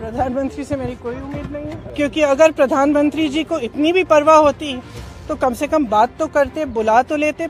प्रधानमंत्री से मेरी कोई उम्मीद नहीं है, क्योंकि अगर प्रधानमंत्री जी को इतनी भी परवाह होती तो कम से कम बात तो करते, बुला तो लेते।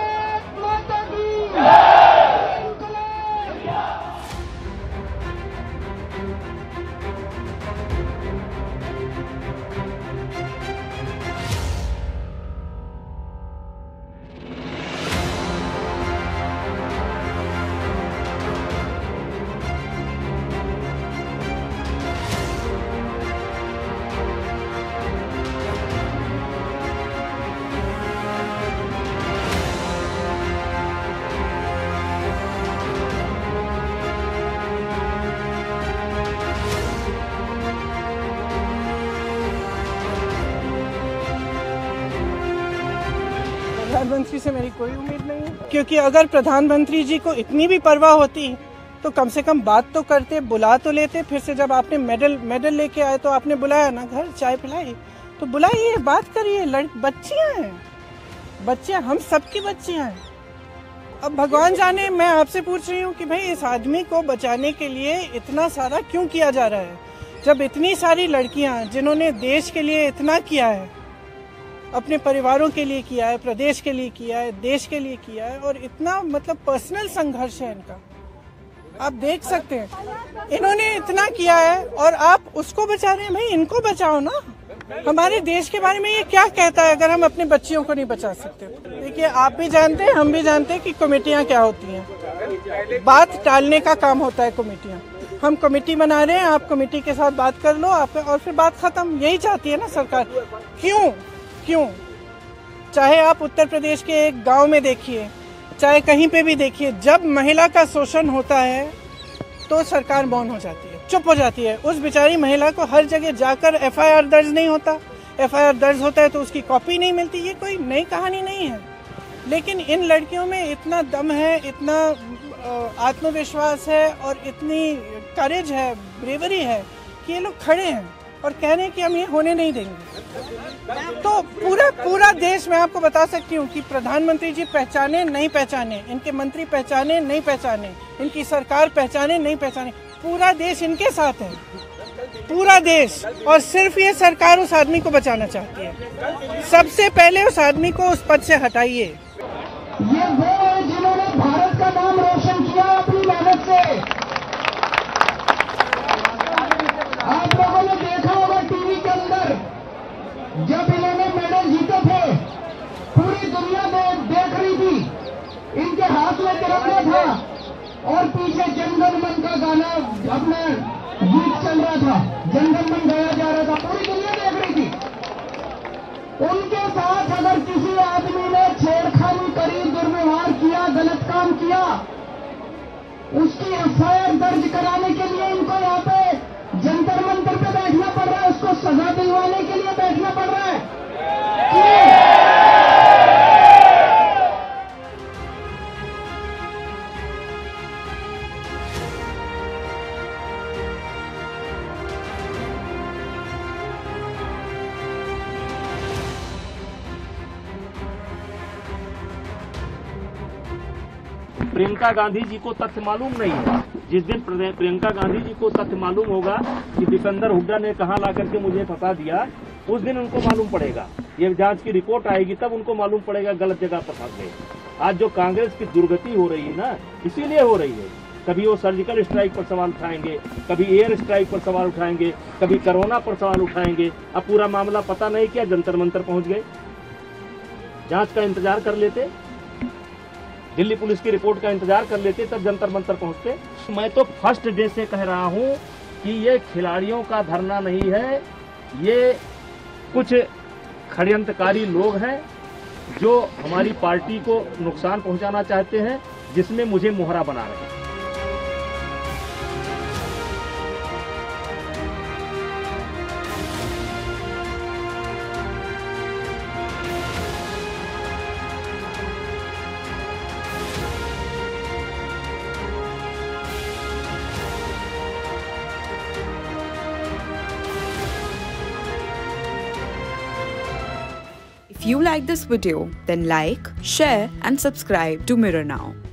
प्रधानमंत्री से मेरी कोई उम्मीद नहीं है, क्योंकि अगर प्रधानमंत्री जी को इतनी भी परवाह होती तो कम से कम बात तो करते, बुला तो लेते। फिर से जब आपने मेडल लेके आए तो आपने बुलाया ना, घर चाय पिलाई, तो बुलाइए, बात करिए। बच्चियां हैं, बच्चियां, हम सबकी बच्चियां हैं। अब भगवान जाने, मैं आपसे पूछ रही हूँ कि भाई इस आदमी को बचाने के लिए इतना सारा क्यों किया जा रहा है, जब इतनी सारी लड़कियां जिन्होंने देश के लिए इतना किया है, अपने परिवारों के लिए किया है, प्रदेश के लिए किया है, देश के लिए किया है, और इतना मतलब पर्सनल संघर्ष है इनका, आप देख सकते हैं। इन्होंने इतना किया है और आप उसको बचा रहे हैं। भाई इनको बचाओ ना। हमारे देश के बारे में ये क्या कहता है अगर हम अपने बच्चियों को नहीं बचा सकते? देखिए, आप भी जानते हैं, हम भी जानते हैं कि कमेटियां क्या होती हैं। बात टालने का काम होता है कमेटियां। हम कमेटी बना रहे हैं, आप कमेटी के साथ बात कर लो आप, और फिर बात खत्म। यही चाहती है ना सरकार। क्यों? चाहे आप उत्तर प्रदेश के एक गांव में देखिए, चाहे कहीं पे भी देखिए, जब महिला का शोषण होता है तो सरकार मौन हो जाती है, चुप हो जाती है। उस बेचारी महिला को हर जगह जाकर एफआईआर दर्ज नहीं होता, एफआईआर दर्ज होता है तो उसकी कॉपी नहीं मिलती। ये कोई नई कहानी नहीं है, लेकिन इन लड़कियों में इतना दम है, इतना आत्मविश्वास है और इतनी करेज है, ब्रेवरी है कि ये लोग खड़े हैं और कह रहे हैं कि हम ये होने नहीं देंगे। तो पूरा देश, मैं आपको बता सकती हूँ कि प्रधानमंत्री जी पहचाने नहीं पहचाने, इनके मंत्री पहचाने नहीं पहचाने, इनकी सरकार पहचाने नहीं पहचाने, पूरा देश इनके साथ है, पूरा देश। और सिर्फ ये सरकार उस आदमी को बचाना चाहती है। सबसे पहले उस आदमी को उस पद से हटाइए। ये वो है जिन्होंने भारत का नाम रोशन किया अपनी मेहनत से। आप लोगों ने देखा होगा टीवी के अंदर, जब इन्होंने मेडल जीते थे, पूरी दुनिया में देख रही थी, इनके हाथ में तिरंगा था और पीछे जनगण मन का गाना, अपना गीत चल रहा था, जनगण मन गाया जा रहा था, पूरी दुनिया देख रही थी। उनके साथ अगर किसी आदमी ने छेड़खानी करी, दुर्व्यवहार किया, गलत काम किया, उसकी एफआईआर दर्ज कराने के लिए इनको यहाँ पे जंतर मंतर पे बैठना पड़ रहा है, उसको सजा दिलवाने के लिए बैठना पड़ रहा है। प्रियंका गांधी जी को तथ्य मालूम नहीं है। जिस दिन प्रियंका गांधी जी को तथ्य मालूम होगा कि दीपेंद्र हुड्डा ने कहां ला करके मुझे फंसा दिया, उस दिन उनको मालूम पड़ेगा। ये जांच की रिपोर्ट आएगी तब उनको मालूम पड़ेगा गलत जगह पर फंस गए। आज जो कांग्रेस की दुर्गति हो रही है ना, इसीलिए हो रही है। कभी वो सर्जिकल स्ट्राइक पर सवाल उठाएंगे, कभी एयर स्ट्राइक पर सवाल उठाएंगे, कभी कोरोना पर सवाल उठाएंगे। अब पूरा मामला पता नहीं किया, जंतर मंतर पहुंच गए। जांच का इंतजार कर लेते, दिल्ली पुलिस की रिपोर्ट का इंतजार कर लेते, तब जंतर मंतर पहुंचते। मैं तो फर्स्ट डे से कह रहा हूं कि ये खिलाड़ियों का धरना नहीं है, ये कुछ षड्यंत्रकारी लोग हैं जो हमारी पार्टी को नुकसान पहुंचाना चाहते हैं, जिसमें मुझे मोहरा बना रहे हैं। If you like this video, then like, share and subscribe to Mirror Now.